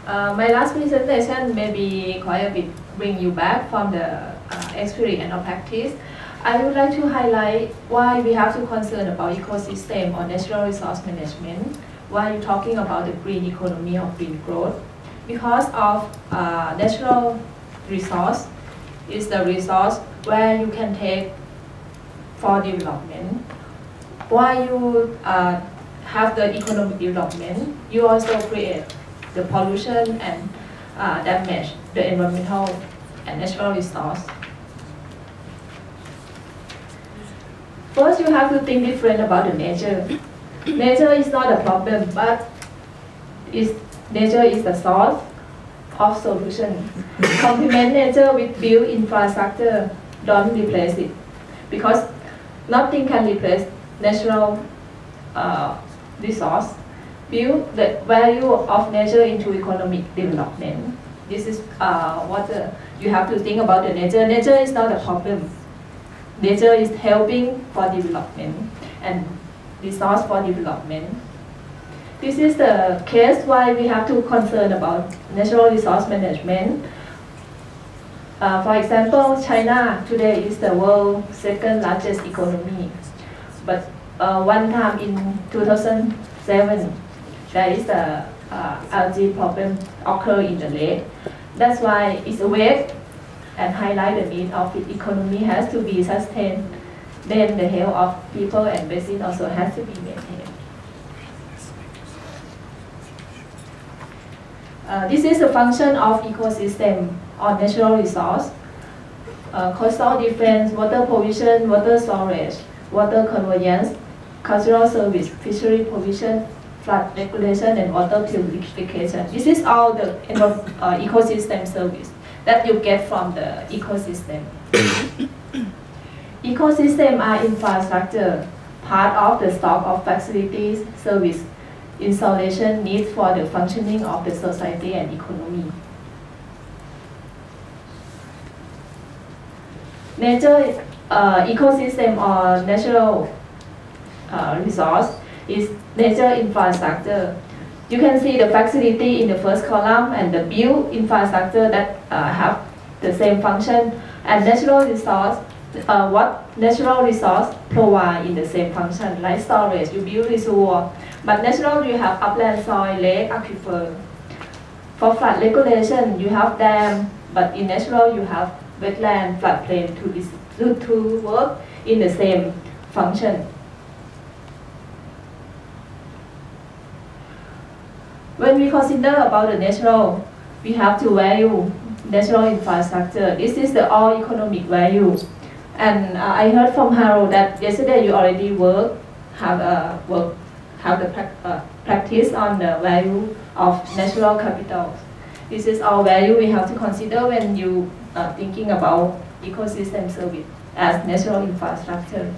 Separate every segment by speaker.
Speaker 1: My last presentation maybe quite a bit bring you back from the experience or practice. I would like to highlight why we have to concern about ecosystem or natural resource management while you're talking about the green economy or green growth. Because of natural resource is the resource where you can take for development. While you have the economic development, you also create the pollution and damage the environmental and natural resource. First, you have to think different about the nature. Nature is not a problem, but nature is the source of solution. Complement nature with built infrastructure, don't replace it. Because nothing can replace natural resource. Build the value of nature into economic development. This is what you have to think about the nature. Nature is not a problem. Nature is helping for development and resource for development. This is the case why we have to concern about natural resource management. For example, China today is the world's second largest economy. But one time in 2007, there is a algae problem occur in the lake. That's why it's awake and highlight the need of the economy has to be sustained. Then the health of people and basin also has to be maintained. This is the function of ecosystem or natural resource. Coastal defense, water provision, water storage, water conveyance, cultural service, fishery provision, flood regulation, and water purification. This is all the ecosystem service that you get from the ecosystem. Ecosystem are infrastructure, part of the stock of facilities, service, installation needs for the functioning of the society and economy. Nature ecosystem or natural resource is nature infrastructure. You can see the facility in the first column and the built infrastructure that have the same function, and natural resource, what natural resource provide in the same function, like storage, you build reservoir. But natural, you have upland soil, lake, aquifer. For flood regulation, you have dam, but in natural, you have wetland, floodplain to work in the same function. When we consider about the natural, we have to value natural infrastructure. This is the all economic value. And I heard from Harold that yesterday you already have the practice on the value of natural capital. This is our value we have to consider when you are thinking about ecosystem service as natural infrastructure.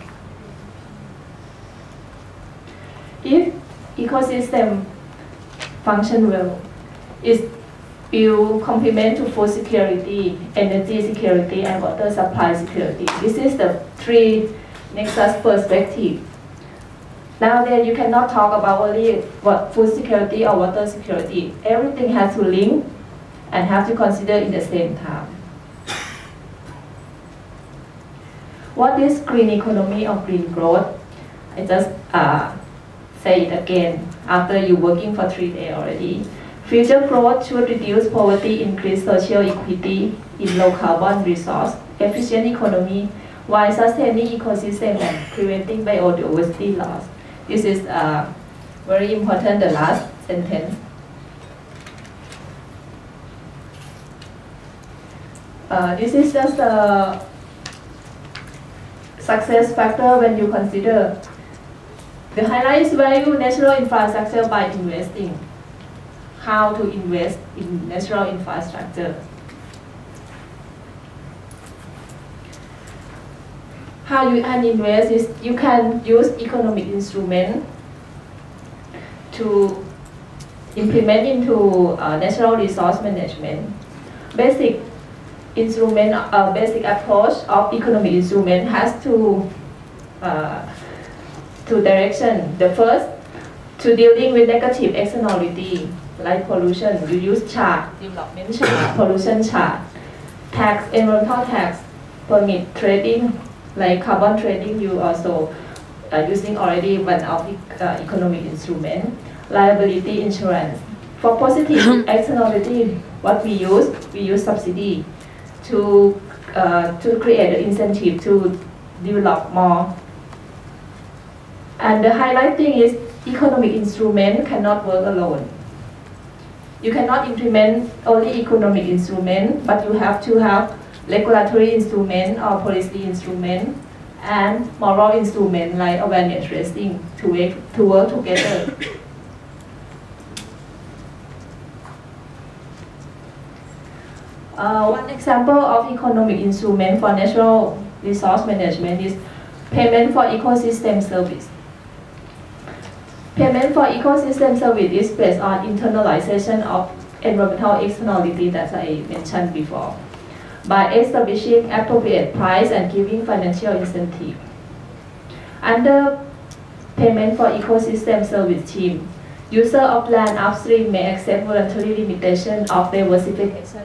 Speaker 1: If ecosystem function well, it will complement to food security, energy security, and water supply security. This is the three nexus perspective. Nowadays, you cannot talk about only food security or water security. Everything has to link and have to consider in the same time. What is green economy or green growth? I just say it again after you working for 3 days already. Future growth should reduce poverty, increase social equity in low carbon resource, efficient economy, while sustaining ecosystem and preventing biodiversity loss. This is very important, the last sentence. This is just a success factor when you consider. The highlight is value natural infrastructure by investing. How to invest in natural infrastructure. How you can invest is you can use economic instrument to implement into natural resource management. Basic instrument, basic approach of economic instrument has two direction. The first, to dealing with negative externality. like pollution, you use chart, development chart, pollution chart, tax, environmental tax, permit trading, like carbon trading, you also using already one of the economic instrument, liability insurance. For positive externality, what we use subsidy to create the incentive to develop more. And the highlight thing is economic instrument cannot work alone. You cannot implement only economic instrument, but you have to have regulatory instrument or policy instrument and moral instrument like awareness raising to work together. One example of economic instrument for natural resource management is payment for ecosystem service. Payment for ecosystem service is based on internalization of environmental externality that I mentioned before, by establishing appropriate price and giving financial incentive. Under payment for ecosystem service scheme, user of land upstream may accept voluntary limitation of diversification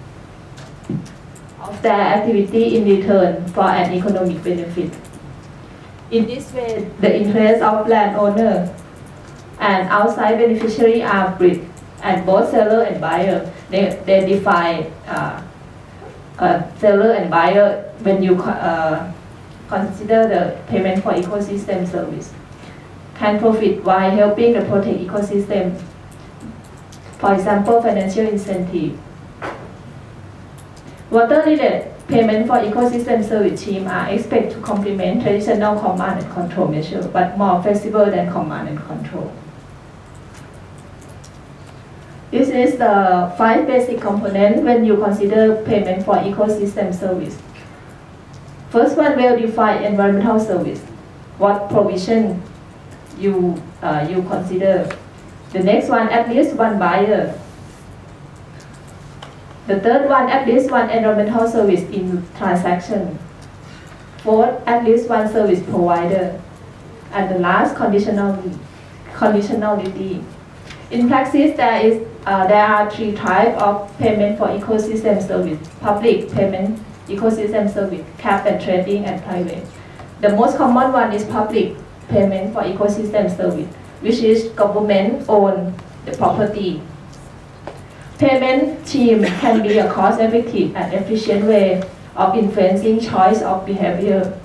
Speaker 1: of their activity in return for an economic benefit. In this way, the interests of landowner and outside beneficiary are bridged, and both seller and buyer, they define seller and buyer when you consider the payment for ecosystem service, can profit while helping to protect ecosystem. For example, financial incentive. Water-related payment for ecosystem service scheme are expected to complement traditional command and control measures, but more flexible than command and control. This is the 5 basic components when you consider payment for ecosystem service. First one, well-defined environmental service. What provision you consider. The next one, at least one buyer. The third one, at least one environmental service in transaction. Fourth, at least one service provider. And the last, conditionality. In practice, there are 3 types of payment for ecosystem service: public payment ecosystem service, cap and trading, and private. The most common one is public payment for ecosystem service, which is government-owned property. Payment scheme can be a cost-effective and efficient way of influencing choice of behavior.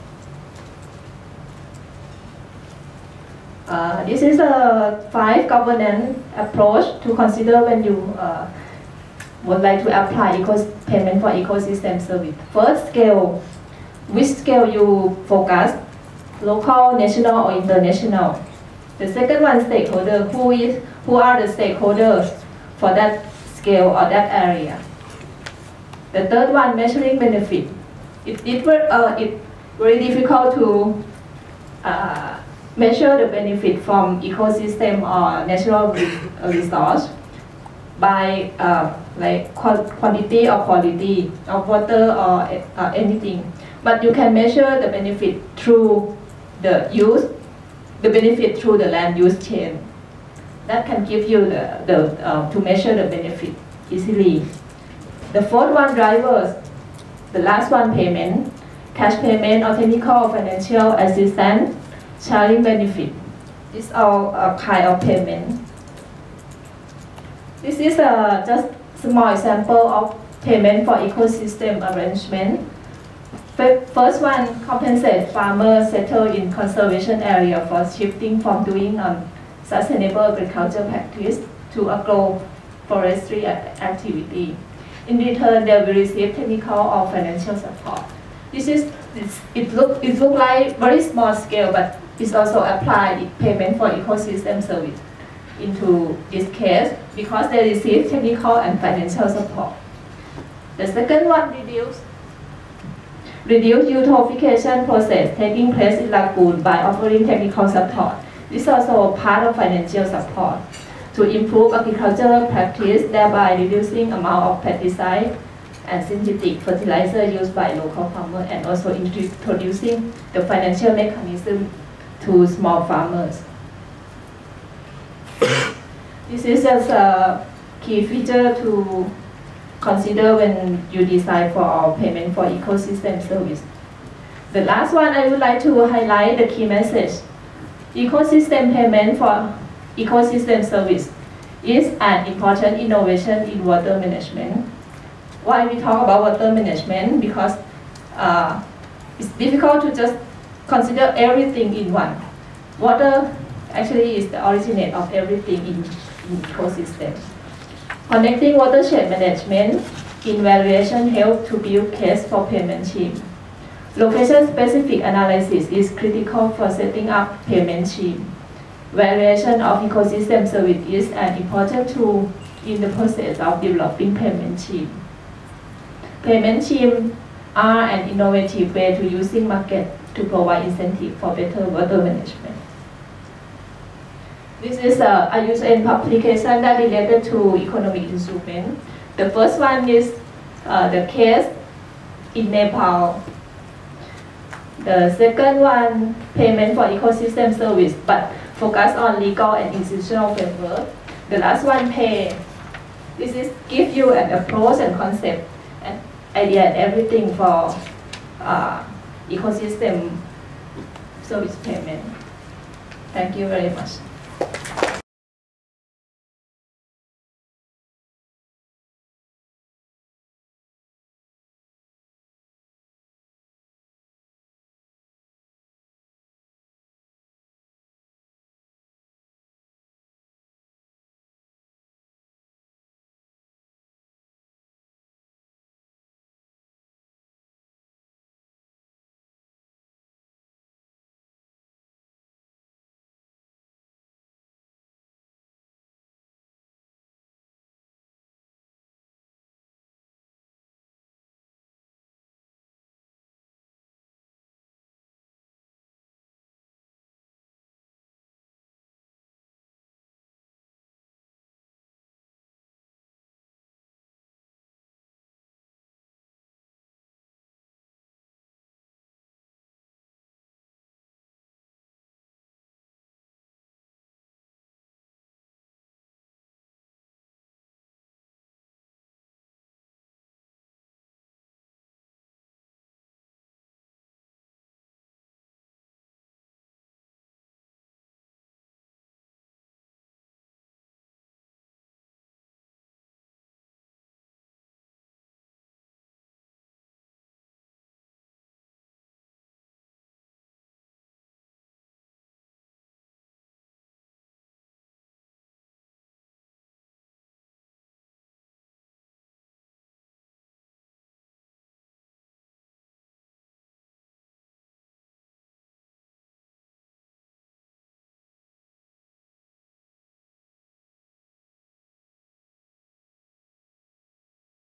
Speaker 1: This is a 5 governance approach to consider when you would like to apply payment for ecosystem service. First, scale. Which scale you focus? Local, national, or international? The second one, stakeholder. Who are the stakeholders for that scale or that area? The third one, measuring benefit. It's very difficult to measure the benefit from ecosystem or natural resource by like quantity or quality of water or anything. But you can measure the benefit through the benefit through the land use chain. That can give you to measure the benefit easily. The fourth one, drivers. The last one, payment, cash payment or technical or financial assistance, sharing benefit. These are kind of payment. This is just small example of payment for ecosystem arrangement. First one, compensate farmers settled in conservation area for shifting from doing sustainable agriculture practice to agroforestry activity. In return, they will receive technical or financial support. It look like very small scale, but it's also applied payment for ecosystem service into this case because they receive technical and financial support. The second one, reduce eutrophication process taking place in lagoon by offering technical support. This is also part of financial support to improve agricultural practice, thereby reducing amount of pesticide and synthetic fertilizer used by local farmers, and also introducing the financial mechanism to small farmers. This is just a key feature to consider when you design for payment for ecosystem service. The last one I would like to highlight the key message. Ecosystem payment for ecosystem service is an important innovation in water management. Why we talk about water management? Because it's difficult to just consider everything in one. Water actually is the originate of everything in ecosystem. Connecting watershed management in valuation help to build case for payment scheme. Location-specific analysis is critical for setting up payment scheme. Valuation of ecosystem service is an important tool in the process of developing payment scheme. Payment schemes are an innovative way to using market to provide incentive for better water management. This is a user-end publication that related to economic instrument. The first one is the case in Nepal. The second one, payment for ecosystem service, but focus on legal and institutional framework. The last one, pay. This is give you an approach and concept and idea and everything for ecosystem service payment. Thank you very much.